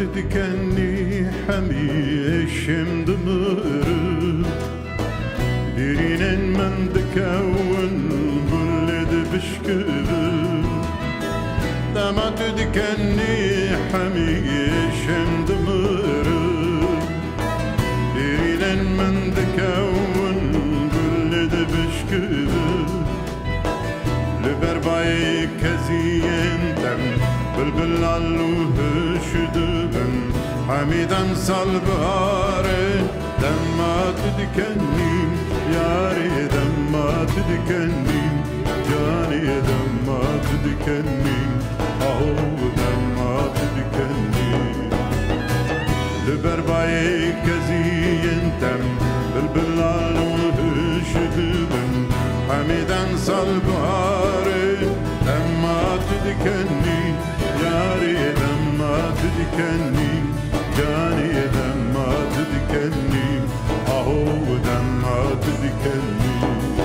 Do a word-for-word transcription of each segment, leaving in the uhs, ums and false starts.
تدكني حميشم دمر برين من دكون بلد بشكبر لما تدكني حميشم دمر برين من دكون بلد بشكبر لبرباي كزين تم بلبل علوه شدبن حميدا صلباري دما تدكني ياري دما تدكني جاني دما تدكني اهو دما تدكني لبرباي كزين تم بلبل علوه شدبن حميدا صلباري دما تدكني ياري دما تدكني جاني دما تدكني اهو دما تدكني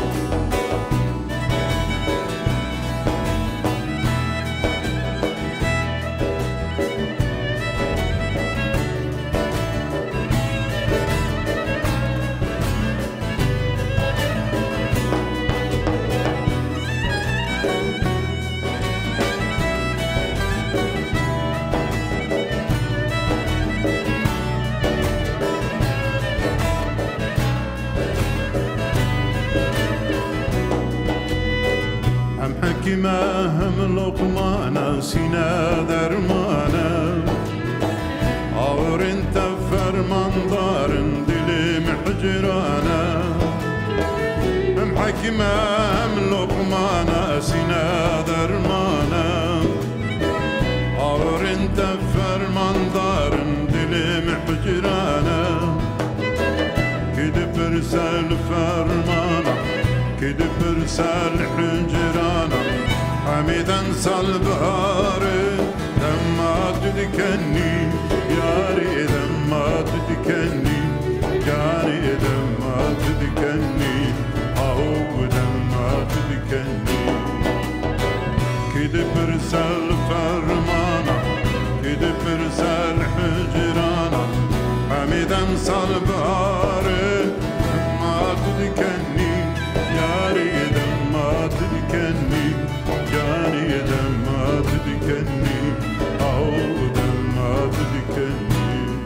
حكيمة هم لقمانا سينا درمانا اور انت فرمان دارن دل محجرانا هم حكيمة هم لقمانا سينا درمانا اور انت فرمان دارن دل محجرانا كده برسال فرمانا كده برسال حجرانا حميدا صلباري دما تدكني ياري دما تدكني جاري دما تدكني اهو دما تدكني كده برسال فرمانا كده برسال حجرانا حميدا صلباري دما تدكني ياري دما تدكني جاني دما تدكني أو دما تدكني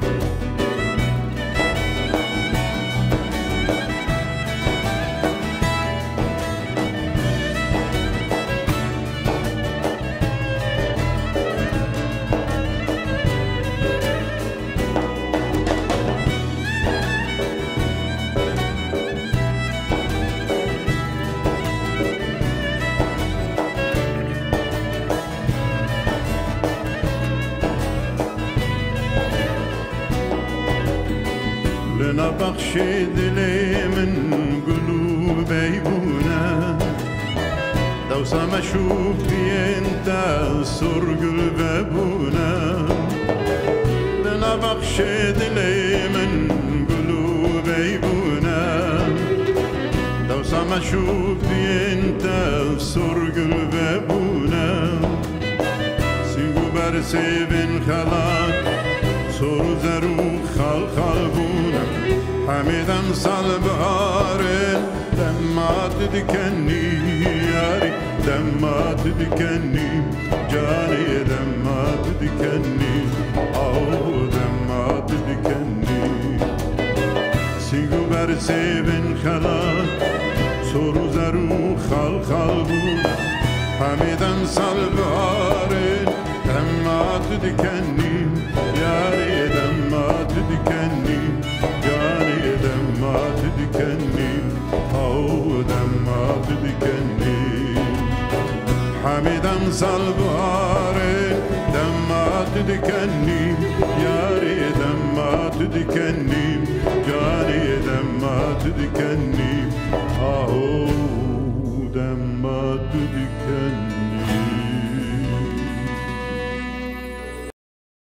لنا بخشي دلي من قلوبي بونا دوسة ما اشوف انت سر قلب ابونا لنا بخشي دلي من قلوبي بونا دوسة ما اشوف انت سر قلب ابونا سيقو برسي بن خلاك سر زرو خال خالبونا حميدا صلباري دما تدكني ياري دما تدكني جاني دما تدكني او دما تدكني سيقو برسي بن خلاك سر زرو خال خالبونا حميدا صلباري دما تدكني ياري دما تدكني جاني دما تدكني او دما تدكني حميدا صلباري دما تدكني